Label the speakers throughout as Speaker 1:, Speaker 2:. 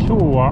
Speaker 1: 今日は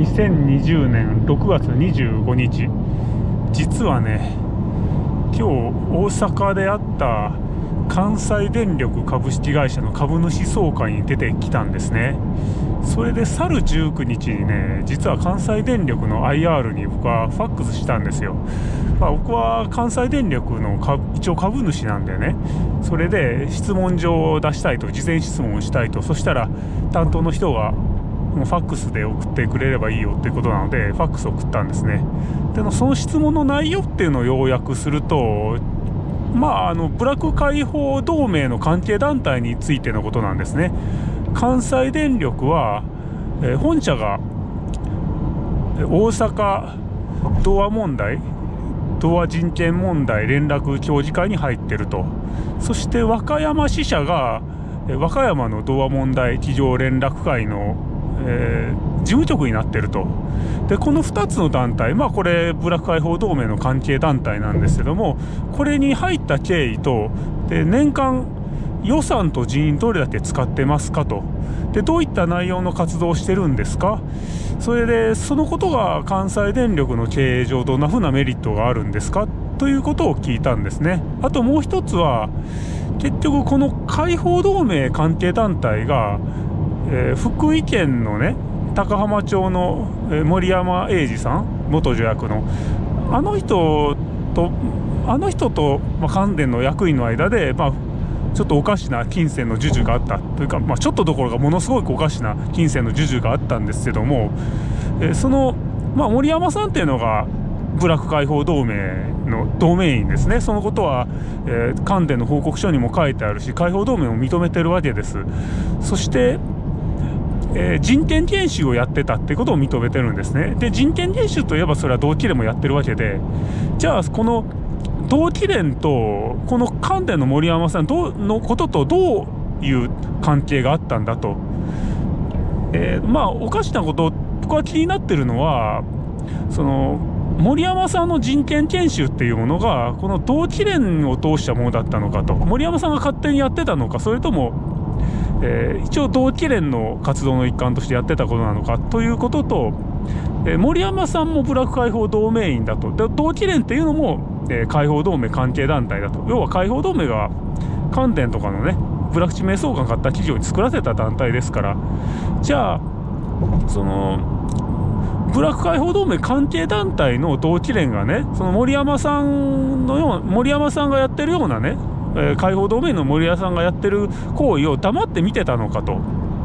Speaker 1: 2020年6月25日。実はね、今日大阪であった関西電力株式会社の株主総会に出てきたんですね。それで去る19日にね、実は関西電力の IR に僕はファックスしたんですよ。僕は関西電力の一応株主なんでね、それで質問状を出したいと、事前質問をしたいと。そしたら担当の人がもうファックスで送ってくれればいいよっていうことなので、ファックスを送ったんですね。でその質問の内容っていうのを要約すると、ブラック解放同盟の関係団体についてのことなんですね。関西電力は、本社が大阪同和問題、同和人権問題連絡協議会に入っていると。そして和歌山支社が和歌山の同和問題企業連絡会の事務局になっていると。でこの2つの団体、これブラック解放同盟の関係団体なんですけども、これに入った経緯と、で年間予算と人員どれだけ使ってますかと。でどういった内容の活動をしてるんですか。それでそのことが関西電力の経営上どんなふうなメリットがあるんですかということを聞いたんですね。あともう一つは、結局この解放同盟関係団体が福井県のね、高浜町の森山英二さん、元助役のあの人と関電の役員の間で、ちょっとおかしな金銭の授受があったというか、ちょっとどころかものすごくおかしな金銭の授受があったんですけども、その、森山さんっていうのがブラック解放同盟の同盟員ですね。そのことは、関電の報告書にも書いてあるし、解放同盟を認めてるわけです。そして人権研修をやってたってことを認めてるんですね。で人権研修といえばそれは同期連もやってるわけで、じゃあこの同期連とこの関電の森山さんのこととどういう関係があったんだと。おかしなこと、僕は気になってるのは、その森山さんの人権研修っていうものがこの同期連を通したものだったのかと。森山さんが勝手にやってたのか、それとも一応同期連の活動の一環としてやってたことなのかということと、森山さんもブラック解放同盟員だと。で同期連っていうのも、解放同盟関係団体だと。要は解放同盟が関電とかのね、ブラック地名相関買った企業に作らせた団体ですから、じゃあそのブラック解放同盟関係団体の同期連がね、その森山さんがやってるようなね、解放同盟の森山さんがやってる行為を黙って見てたのかと。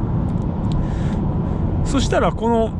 Speaker 1: そしたらこの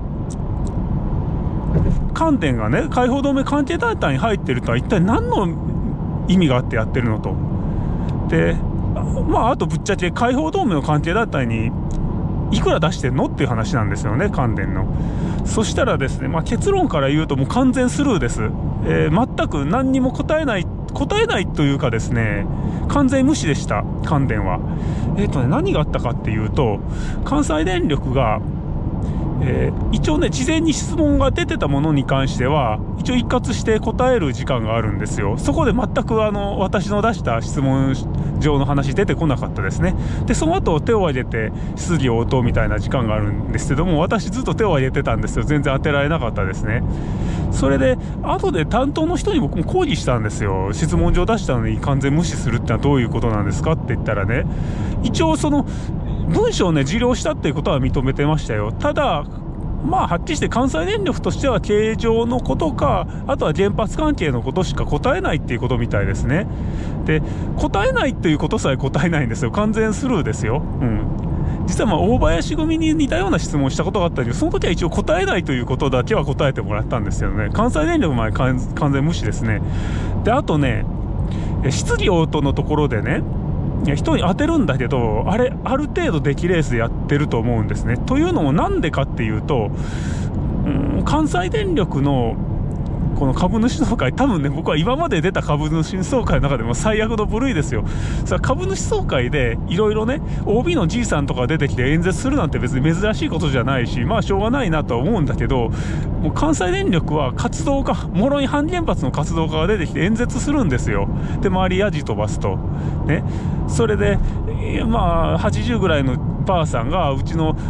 Speaker 1: 関電がね、解放同盟関係団体に入ってるとは一体何の意味があってやってるのと。であとぶっちゃけ解放同盟の関係団体にいくら出してんのっていう話なんですよね、関電の。そしたらですね、結論から言うともう完全スルーです。全く何にも答えないというかですね、完全無視でした、関電は。何があったかっていうと、関西電力が一応ね、事前に質問が出てたものに関しては一応一括して答える時間があるんですよ。そこで全く私の出した質問上の話出てこなかったですね。でその後手を挙げて質疑応答みたいな時間があるんですけども、私ずっと手を挙げてたんですよ。全然当てられなかったですね。それで後で担当の人に僕も抗議したんですよ。質問状出したのに完全無視するってのはどういうことなんですかって言ったらね、一応その文章をね、受領したっていうことは認めてましたよ。ただはっきりして関西電力としては経営上のことか、あとは原発関係のことしか答えないっていうことみたいですね。で答えないっていうことさえ答えないんですよ。完全スルーですよ。実は大林組に似たような質問をしたことがあったけど、その時は一応答えないということだけは答えてもらったんですよね。関西電力まで完全無視ですね。であとね、質疑応答のところでね、人に当てるんだけど、あれある程度出来レースでやってると思うんですね。というのもなんでかっていうと、関西電力のこの株主総会、多分ね、僕は今まで出た株主総会の中でも最悪の部類ですよ。さあ株主総会でいろいろね、 OB のじいさんとか出てきて演説するなんて別に珍しいことじゃないし、しょうがないなとは思うんだけど、もう関西電力は活動家、諸井阪原発の活動家が出てきて演説するんですよ。で周りヤジ飛ばすとね。それで80ぐらいのばあさんがうちの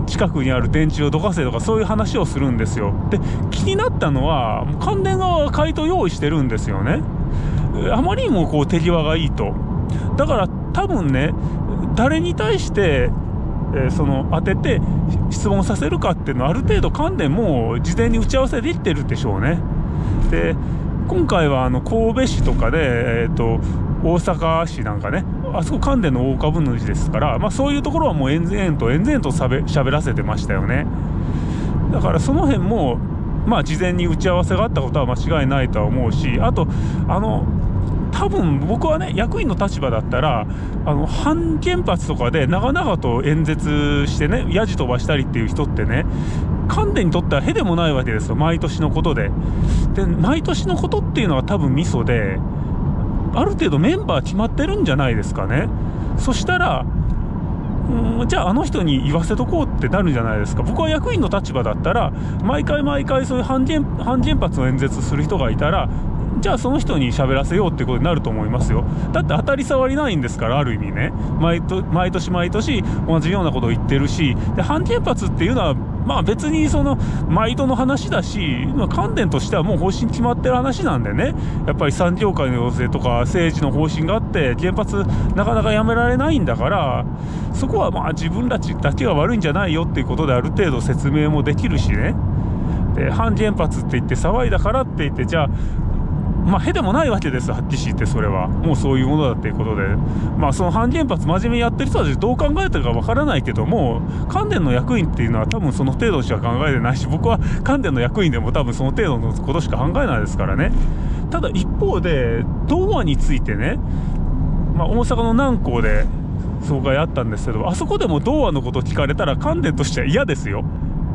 Speaker 1: 近くにある電池をどかせとかそういう話をするんですよ。で気になったのは関電側が回答用意してるんですよね。あまりにもこう手際がいいと。だから多分ね、誰に対してその当てて質問させるかっていうのはある程度関電も事前に打ち合わせできてるでしょうね。で今回は神戸市とかで、大阪市なんかね、あそこ関電の大株主ですから、そういうところはもう延々と喋らせてましたよね。だからその辺も事前に打ち合わせがあったことは間違いないとは思うし、あと多分僕はね、役員の立場だったら反原発とかで長々と演説してね、ヤジ飛ばしたりっていう人ってね、関電にとってはへでもないわけですよ。毎年のことで毎年のことっていうのは多分ミソで、ある程度メンバー決まってるんじゃないですかね。そしたらじゃあの人に言わせとこうってなるじゃないですか。僕は役員の立場だったら毎回そういう反原発の演説する人がいたら、じゃあその人に喋らせようってことになると思いますよ。だって当たり障りないんですから、ある意味ね、毎年同じようなことを言ってるし、で反原発っていうのは別に毎度の話だし、関電としてはもう方針決まってる話なんでね、やっぱり産業界の要請とか政治の方針があって原発なかなかやめられないんだから、そこは自分たちだけが悪いんじゃないよっていうことである程度説明もできるしね。で反原発って言って騒いだからって言って、じゃあへでもないわけですよ、はっきり言って。それはもうそういうものだっていうことで、その反原発真面目にやってる人たちどう考えてるかわからないけども、関電の役員っていうのは多分その程度しか考えてないし、僕は関電の役員でも多分その程度のことしか考えないですからね。ただ一方で童話についてね、大阪の南港で総会あったんですけど、あそこでも童話のことを聞かれたら関電としては嫌ですよ。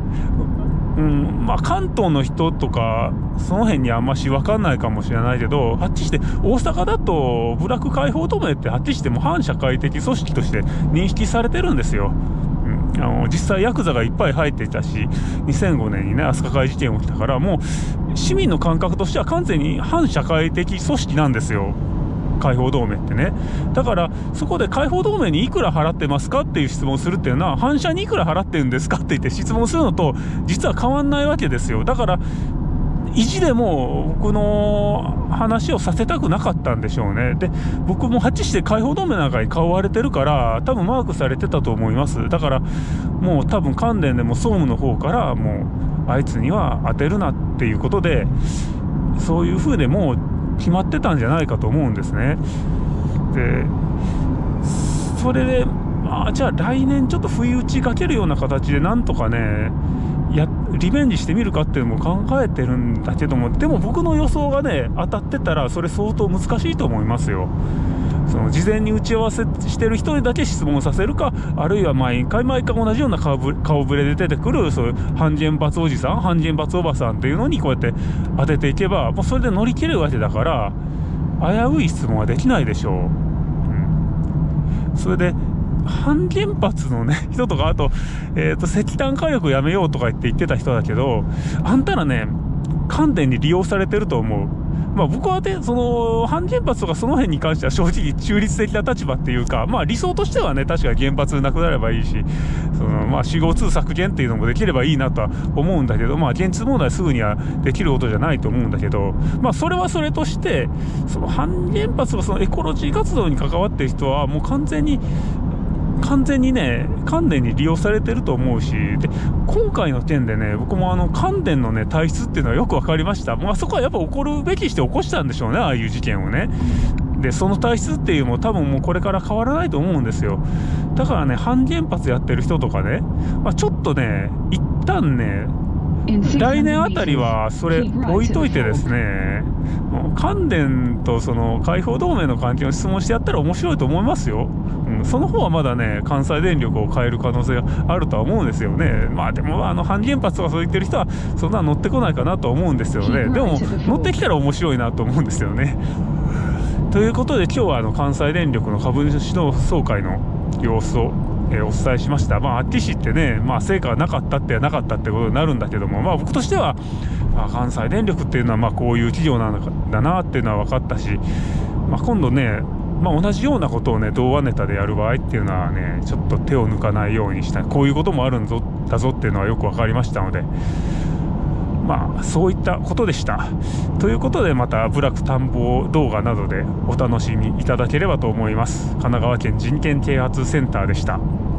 Speaker 1: 関東の人とかその辺にあんまし分かんないかもしれないけど、はっきりして大阪だと部落解放同盟ってはっきりしても反社会的組織として認識されてるんですよ。実際ヤクザがいっぱい入っていたし、2005年にね飛鳥会事件起きたから、もう市民の感覚としては完全に反社会的組織なんですよ、解放同盟ってね。だからそこで解放同盟にいくら払ってますかっていう質問をするっていうのは、反社にいくら払ってるんですかって言って質問するのと実は変わんないわけですよ。だから意地でも僕の話をさせたくなかったんでしょうね。で僕も8して解放同盟なんかに顔割れてるから多分マークされてたと思います。だからもう多分関電でも総務の方からもうあいつには当てるなっていうことで、そういう風でもう決まってたんじゃないかと思うんですね。でそれでじゃあ来年ちょっと不意打ちかけるような形でなんとかねリベンジしてみるかっていうのも考えてるんだけども、でも僕の予想がね当たってたらそれ相当難しいと思いますよ。その事前に打ち合わせしてる人にだけ質問させるか、あるいは毎回同じような顔ぶれで出てくるそういう反原発おじさん、反原発おばさんっていうのにこうやって当てていけば、もうそれで乗り切れるわけだから危うい質問はできないでしょう。それで反原発のね人とか、あと、石炭火力やめようとか言ってた人だけど、あんたらね関電に利用されてると思う。僕はねその反原発とかその辺に関しては正直中立的な立場っていうか、理想としてはね確かに原発なくなればいいし、CO2 削減っていうのもできればいいなとは思うんだけど、現実問題すぐにはできることじゃないと思うんだけど、それはそれとしてその反原発のそのエコロジー活動に関わってる人はもう完全にね関電に利用されてると思うし、で今回の件でね僕も関電のね体質っていうのはよく分かりました。もうあそこはやっぱ起こるべきして起こしたんでしょうね、ああいう事件をね。でその体質っていうのも多分もうこれから変わらないと思うんですよ。だからね反原発やってる人とかね、ちょっとね一旦ね来年あたりはそれ置いといてですね、関電とその解放同盟の関係を質問してやったら面白いと思いますよ。その方はまだね関西電力を変える可能性があるとは思うんですよね。でも反原発とかそう言ってる人はそんな乗ってこないかなと思うんですよね。でも乗ってきたら面白いなと思うんですよね。ということで今日は関西電力の株主の総会の様子をお伝えしました。あっきり言ってね、成果がなかったってなかったってことになるんだけども、僕としては関西電力っていうのはこういう企業なんだなっていうのは分かったし、今度ね同じようなことをね童話ネタでやる場合っていうのはねちょっと手を抜かないようにしたい。こういうこともあるんだぞっていうのはよく分かりましたので、そういったことでした。ということでまた部落探訪動画などでお楽しみいただければと思います。神奈川県人権啓発センターでした。